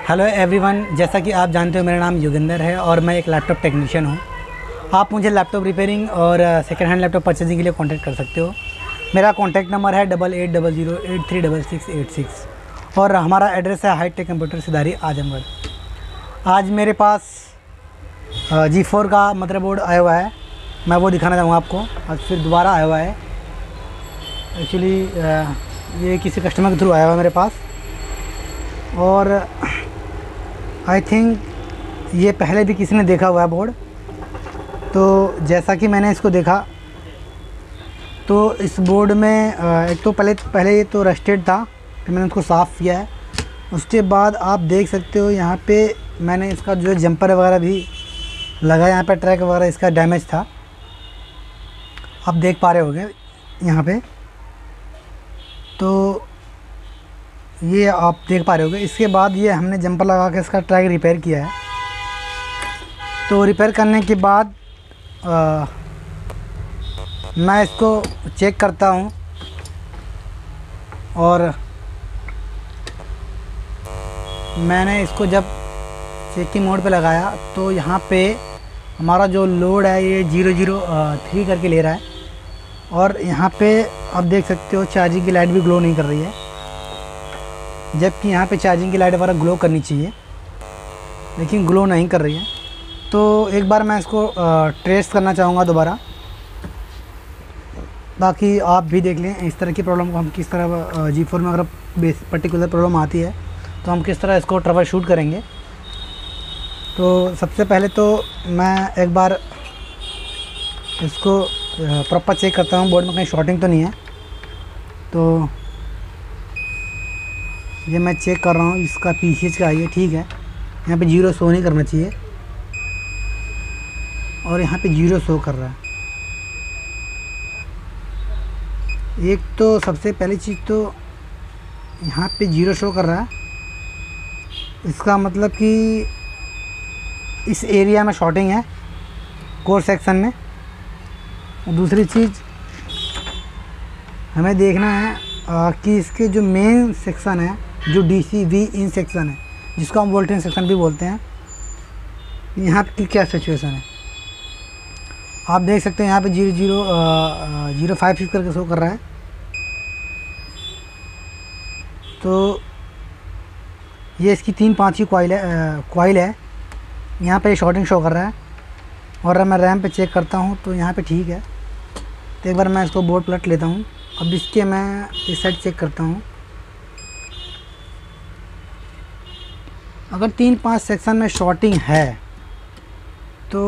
Hello everyone, जैसा कि आप जानते हो मेरा नाम योगेंद्र है और मैं एक लैपटॉप टेक्नीशियन हूँ। आप मुझे लैपटॉप रिपेयरिंग और सेकेंड हैंड लैपटॉप परचेजिंग के लिए कांटेक्ट कर सकते हो। मेरा कांटेक्ट नंबर है 8800836666 और हमारा एड्रेस है हाईटेक कंप्यूटर सिधारी आजमगढ़। आज मेरे पास G4 का मदरबोर्ड आया हुआ है, मैं वो दिखाना चाहूँगा आपको। आज फिर दोबारा आया हुआ है। एक्चुअली ये किसी कस्टमर के थ्रू आया हुआ है मेरे पास और आई थिंक ये पहले भी किसी ने देखा हुआ है बोर्ड। तो जैसा कि मैंने इसको देखा तो इस बोर्ड में एक तो पहले ये तो रस्टेड था, फिर मैंने उसको साफ़ किया है। उसके बाद आप देख सकते हो यहाँ पे मैंने इसका जो जंपर वगैरह भी लगा, यहाँ पे ट्रैक वगैरह इसका डैमेज था, आप देख पा रहे होंगे यहाँ पे। तो ये आप देख पा रहे होंगे। इसके बाद ये हमने जंपर लगा के इसका ट्रैक रिपेयर किया है। तो रिपेयर करने के बाद मैं इसको चेक करता हूँ और मैंने इसको जब चेकिंग मोड पे लगाया तो यहाँ पे हमारा जो लोड है ये 003 करके ले रहा है और यहाँ पे आप देख सकते हो चार्जिंग की लाइट भी ग्लो नहीं कर रही है, जबकि यहाँ पे चार्जिंग की लाइट वगैरह ग्लो करनी चाहिए लेकिन ग्लो नहीं कर रही है। तो एक बार मैं इसको ट्रेस करना चाहूँगा दोबारा, बाकी आप भी देख लें इस तरह की प्रॉब्लम को हम किस तरह G4 में अगर पर्टिकुलर प्रॉब्लम आती है तो हम किस तरह इसको ट्रबल शूट करेंगे। तो सबसे पहले तो मैं एक बार इसको प्रॉपर चेक करता हूँ बोर्ड में कहीं शॉर्टिंग तो नहीं है। तो ये मैं चेक कर रहा हूँ, इसका PCH का ये ठीक है, यहाँ पे 0 शो नहीं करना चाहिए और यहाँ पे 0 शो कर रहा है। एक तो सबसे पहली चीज़ तो यहाँ पे 0 शो कर रहा है, इसका मतलब कि इस एरिया में शॉर्टिंग है कोर सेक्शन में। और दूसरी चीज़ हमें देखना है कि इसके जो मेन सेक्शन है, जो DCV इन सेक्शन है, जिसको हम वोल्टेज सेक्शन भी बोलते हैं, यहाँ की क्या सिचुएशन है। आप देख सकते हैं यहाँ पे 00056 करके शो कर रहा है। तो ये इसकी 3-5 की कॉइल है, यहाँ पे शॉर्टिंग शो कर रहा है। और मैं रैम पे चेक करता हूँ तो यहाँ पे ठीक है। तो एक बार मैं इसको बोर्ड पलट लेता हूँ। अब इसके मैं इस साइड चेक करता हूँ। अगर 3-5 सेक्शन में शॉर्टिंग है तो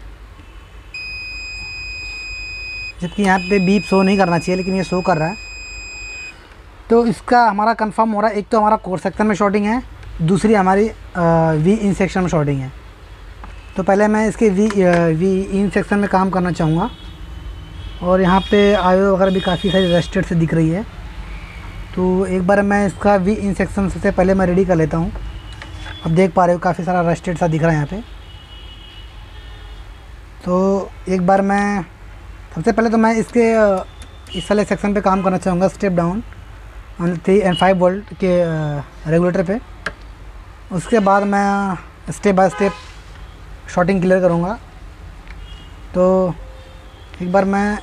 जबकि यहाँ पे बीप शो नहीं करना चाहिए लेकिन ये शो कर रहा है, तो इसका हमारा कंफर्म हो रहा है। एक तो हमारा कोर सेक्शन में शॉर्टिंग है, दूसरी हमारी वी इन सेक्शन में शॉर्टिंग है। तो पहले मैं इसके वी इन सेक्शन में काम करना चाहूँगा और यहाँ पे IO वगैरह भी काफ़ी सारी रस्टेड से दिख रही है। तो एक बार मैं इसका वी इन सेक्शन से पहले मैं रेडी कर लेता हूँ। अब देख पा रहे हो काफ़ी सारा रस्टेड सा दिख रहा है यहाँ पे। तो एक बार मैं सबसे पहले तो मैं इसके इस वाले सेक्शन पे काम करना चाहूँगा, स्टेप डाउन 3 और 5 वोल्ट के रेगुलेटर पे। उसके बाद मैं step by step shorting clear करूँगा। तो एक बार मैं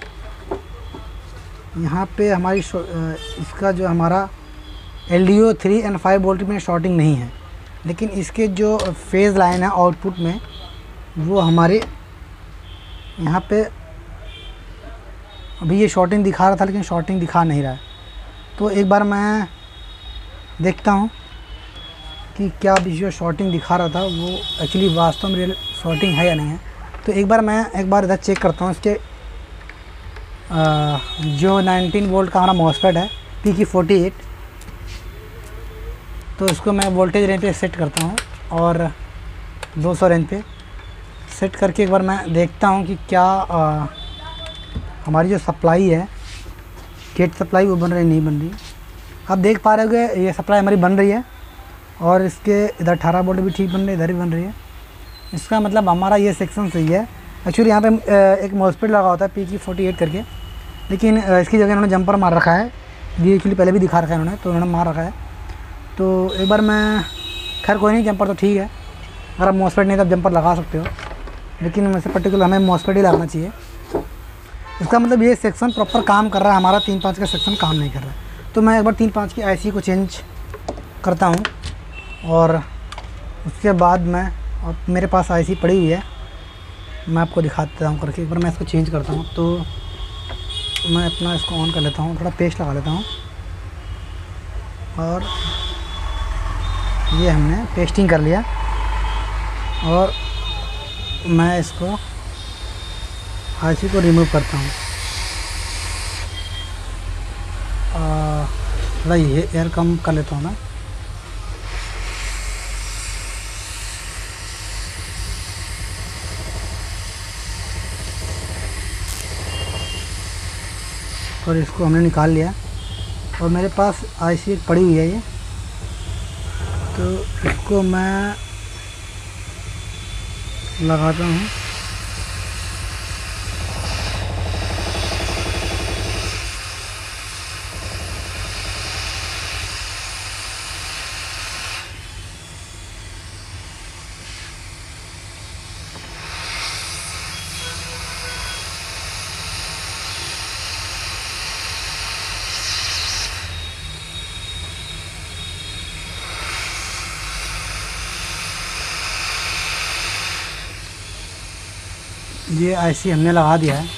यहाँ पे हमारी इसका जो हमारा LDO 3 और 5 वोल्ट में शॉर्टिंग नहीं है, लेकिन इसके जो फेज़ लाइन है आउटपुट में वो हमारे यहाँ पे अभी ये शॉर्टिंग दिखा रहा था लेकिन शॉर्टिंग दिखा नहीं रहा है। तो एक बार मैं देखता हूँ कि क्या अभी जो शॉर्टिंग दिखा रहा था वो एक्चुअली वास्तव में रियल शॉर्टिंग है या नहीं है। तो एक बार इधर चेक करता हूँ। इसके जो 19 वोल्ट का हमारा मॉसफेट है PQ48, तो इसको मैं वोल्टेज रेंज पे सेट करता हूँ और 200 रेंज पे सेट करके एक बार मैं देखता हूँ कि क्या हमारी जो सप्लाई है, गेट सप्लाई, वो बन रही नहीं बन रही। आप देख पा रहे होंगे ये सप्लाई हमारी बन रही है और इसके इधर 18 वोल्ट भी ठीक बन रही है, इधर भी बन रही है। इसका मतलब हमारा ये सेक्शन सही है। एक्चुअली यहाँ पे एक मॉसफेट लगा होता है PQ48 करके, लेकिन इसकी जगह इन्होंने जंपर मार रखा है। ये एक्चुअली पहले भी दिखा रखा है इन्होंने, तो इन्होंने मार रखा है। तो एक बार मैं खैर कोई नहीं, जंपर तो ठीक है, अगर आप मॉसफेट नहीं तो आप जंपर लगा सकते हो, लेकिन वैसे पर्टिकुलर हमें मॉसफेट ही लगाना चाहिए। इसका मतलब ये सेक्शन प्रॉपर काम कर रहा है, हमारा 3-5 का सेक्शन काम नहीं कर रहा है। तो मैं एक बार 3-5 की आईसी को चेंज करता हूँ, और उसके बाद मैं, और मेरे पास आईसी पड़ी हुई है, मैं आपको दिखाता हूँ करके। एक बार मैं इसको चेंज करता हूँ, तो मैं अपना इसको ऑन कर लेता हूँ, थोड़ा पेस्ट लगा लेता हूँ, और ये हमने पेस्टिंग कर लिया। और मैं इसको आईसी को रिमूव करता हूँ, थोड़ा ये एयर कम कर लेता हूँ मैं। और इसको हमने निकाल लिया, और मेरे पास आईसी एक पड़ी हुई है ये, तो इसको मैं लगाता हूँ। ये आईसी हमने लगा दिया है,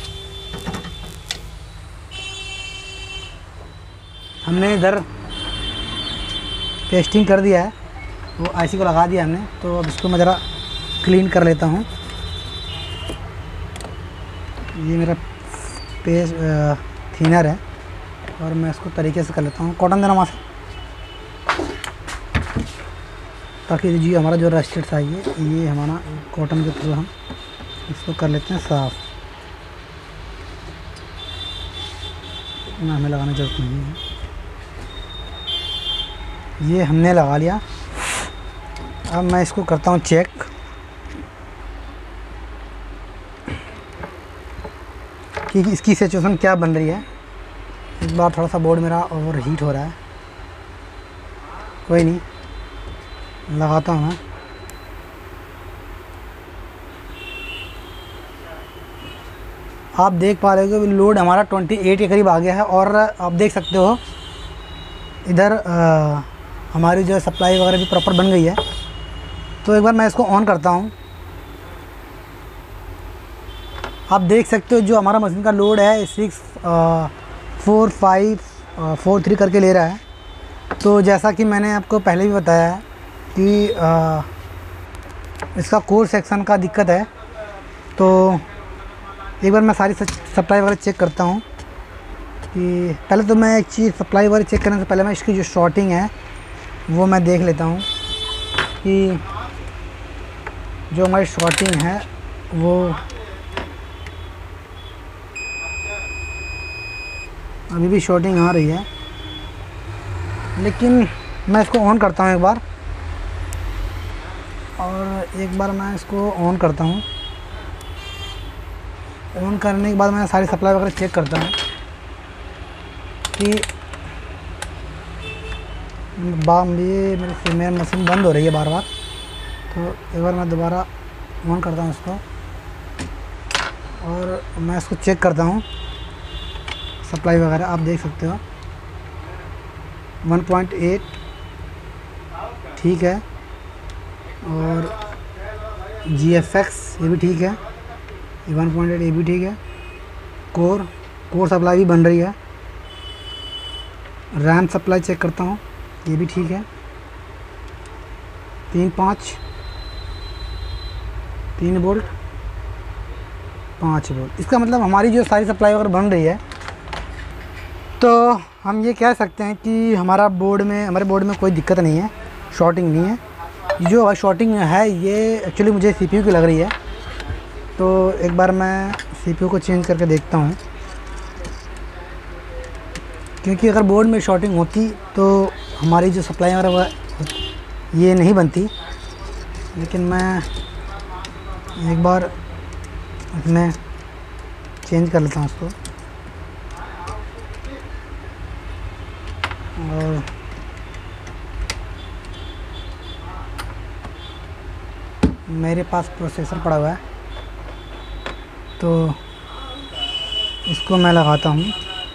हमने इधर पेस्टिंग कर दिया है, वो आईसी को लगा दिया हमने। तो अब इसको मैं ज़रा क्लीन कर लेता हूँ। ये मेरा पेस्ट थिनर है, और मैं इसको तरीके से कर लेता हूँ। कॉटन देना वहाँ से, ताकि जी हमारा जो रस्टेड था ये हमारा कॉटन के थ्रू हम इसको कर लेते हैं साफ़। ना हमें लगाने की जरूरत नहीं है। ये हमने लगा लिया। अब मैं इसको करता हूँ चेक कि इसकी सिचुएशन क्या बन रही है। इस बार थोड़ा सा बोर्ड मेरा ओवर हीट हो रहा है, कोई नहीं, लगाता हूँ मैं। आप देख पा रहे हो कि लोड हमारा 28 के करीब आ गया है, और आप देख सकते हो इधर हमारी जो सप्लाई वगैरह भी प्रॉपर बन गई है। तो एक बार मैं इसको ऑन करता हूँ। आप देख सकते हो जो हमारा मशीन का लोड है 64543 करके ले रहा है। तो जैसा कि मैंने आपको पहले भी बताया है कि इसका कोर सेक्शन का दिक्कत है। तो एक बार मैं सारी सप्लाई वगैरह चेक करता हूँ कि पहले तो मैं एक चीज़ सप्लाई वगैरह चेक करने से पहले मैं इसकी जो शॉर्टिंग है वो मैं देख लेता हूँ कि जो हमारी शॉर्टिंग है वो अभी भी शॉर्टिंग आ रही है। लेकिन मैं इसको ऑन करता हूँ एक बार, और एक बार मैं इसको ऑन करता हूँ। ऑन करने के बाद मैं सारी सप्लाई वगैरह चेक करता हूँ कि ये मेरी मशीन बंद हो रही है बार बार। तो एक बार मैं दोबारा ऑन करता हूँ इसको, और मैं इसको चेक करता हूँ सप्लाई वगैरह। आप देख सकते हो 1.8 ठीक है, और GFX ये भी ठीक है, 1.8 ये भी ठीक है। कोर सप्लाई भी बन रही है। रैम सप्लाई चेक करता हूँ, ये भी ठीक है। 3 वोल्ट 5 वोल्ट, इसका मतलब हमारी जो सारी सप्लाई अगर बन रही है तो हम ये कह सकते हैं कि हमारे बोर्ड में कोई दिक्कत नहीं है, शॉर्टिंग नहीं है। जो शॉर्टिंग है ये एक्चुअली मुझे CPU की लग रही है। तो एक बार मैं CPU को चेंज करके देखता हूँ, क्योंकि अगर बोर्ड में शॉर्टिंग होती तो हमारी जो सप्लाई वगैरह ये नहीं बनती। लेकिन मैं एक बार इसमें चेंज कर लेता हूँ उसको, और मेरे पास प्रोसेसर पड़ा हुआ है, तो इसको मैं लगाता हूँ।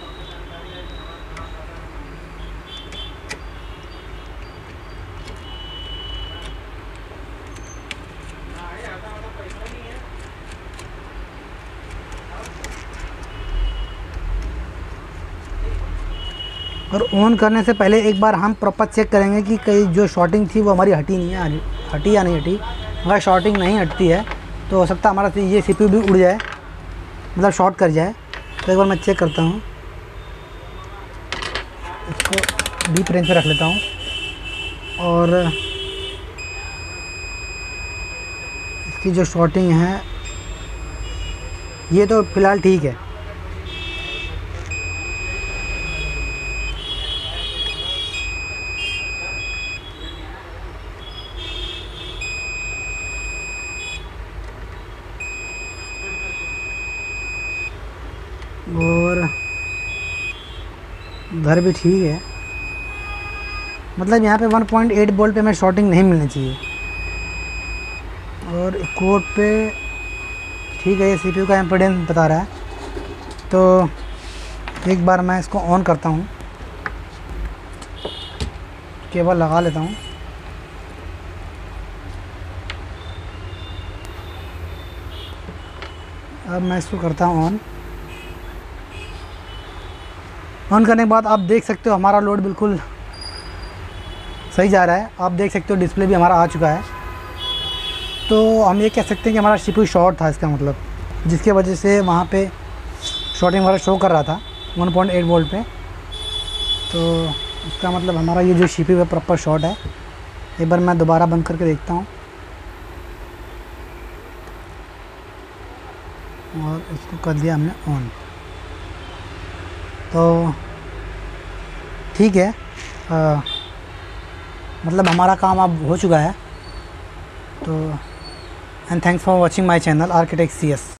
और ऑन करने से पहले एक बार हम प्रॉपर चेक करेंगे कि कहीं जो शॉर्टिंग थी वो हमारी हटी नहीं है, हटी या नहीं हटी। अगर शॉर्टिंग नहीं हटती है तो हो सकता है हमारा ये CPU भी उड़ जाए, मतलब शॉर्ट कर जाए। तो एक बार मैं चेक करता हूँ, इसको डीप रेंज पे रख लेता हूँ और इसकी जो शॉर्टिंग है ये तो फ़िलहाल ठीक है। और घर भी ठीक है, मतलब यहाँ पे 1.8 वोल्ट पे हमें शॉर्टिंग नहीं मिलनी चाहिए। और कोड पे ठीक है, ये CPU का इम्पीडेंस बता रहा है। तो एक बार मैं इसको ऑन करता हूँ, केबल लगा लेता हूँ। अब मैं इसको करता हूँ ऑन करने के बाद आप देख सकते हो हमारा लोड बिल्कुल सही जा रहा है। आप देख सकते हो डिस्प्ले भी हमारा आ चुका है। तो हम ये कह सकते हैं कि हमारा CPU शॉर्ट था, इसका मतलब, जिसके वजह से वहाँ पे शॉर्टिंग वगैरह शो कर रहा था 1.8 वोल्ट पे। तो इसका मतलब हमारा ये जो CPU है प्रॉपर शॉर्ट है। एक बार मैं दोबारा बंद करके देखता हूँ और इसको कर दिया हमने ऑन। तो ठीक है, मतलब हमारा काम अब हो चुका है। तो and thanks for watching my channel architect CS।